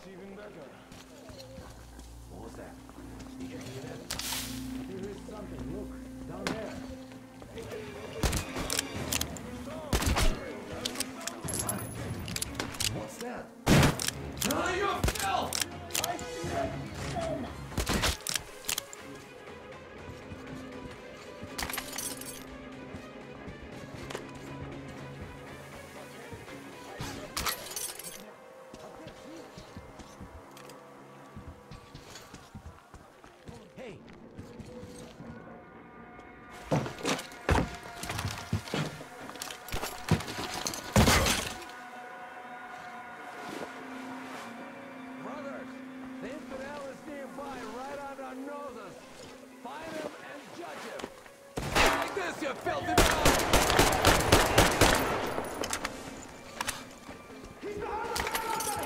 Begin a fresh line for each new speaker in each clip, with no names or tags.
even better.
What was that? Did you hear that?
There is something. Look, down there.
What's that? Ah, you fell!
I see it! Son!
Hey!
Brothers, the infidel is nearby, right on our noses. Find him and judge him. Like this, you filthy dog!
He's behind the heretic!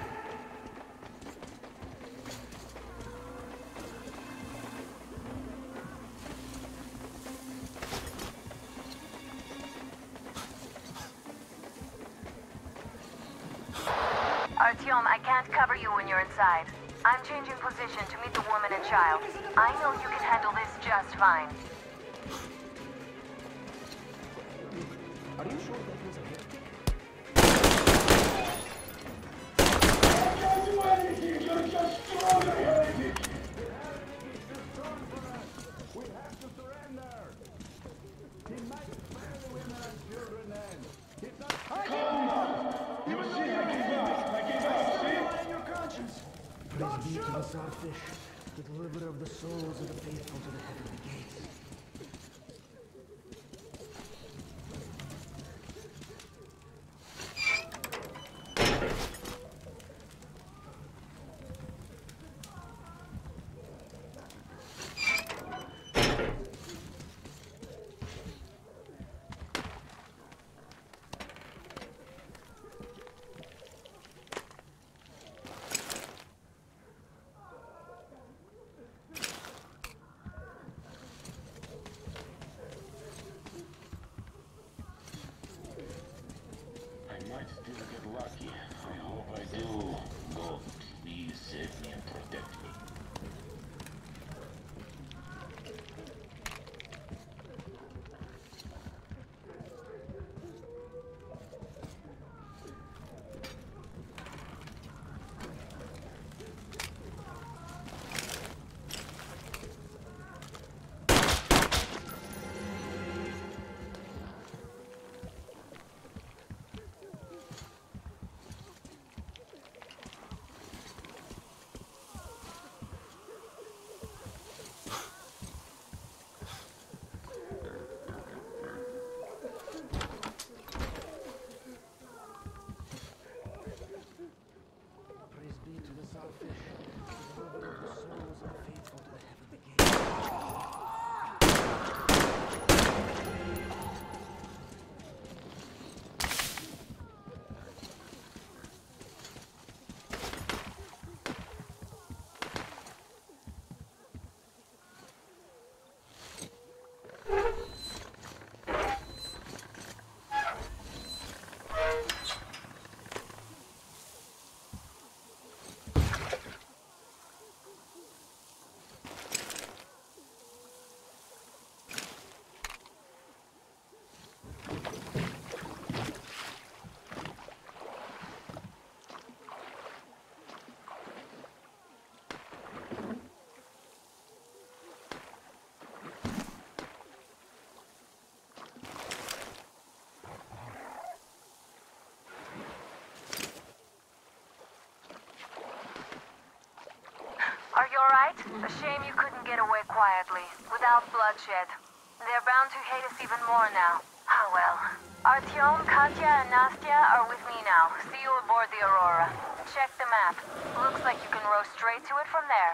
Artyom, I can't cover you when you're inside. I'm changing position to meet the woman and child. I know you can handle this just fine.
Are you sure that was a hit?
I can't do anything! You're just stronger, heretic!
We have to surrender! He might spare the women and children then. He's not
You see, I give up! I give up! See?
your conscience.
Praise be to the Starfish, the deliverer of the souls of the faithful to the heavenly gates.
I might still get lucky. I hope I do. God, please save me and protect me.
Praise be to the Starfish, the deliverer of the souls of the faithful to the heavenly gates.
Are you alright? A shame you couldn't get away quietly, without bloodshed. They're bound to hate us even more now. Ah well. Artyom, Katya, and Nastya are with me now. See you aboard the Aurora. Check the map. Looks like you can row straight to it from there.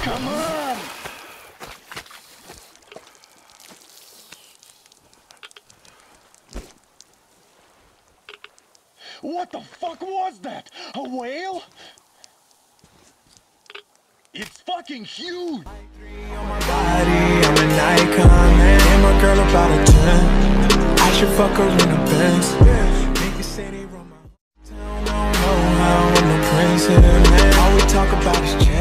Come on! What the fuck was that? A whale? It's fucking huge!
On my body, I'm an icon, man. And my girl about a 10. I should fuck her in a Benz. Niggas say they run my town, don't know how I'm the prince here, man. All we talk about is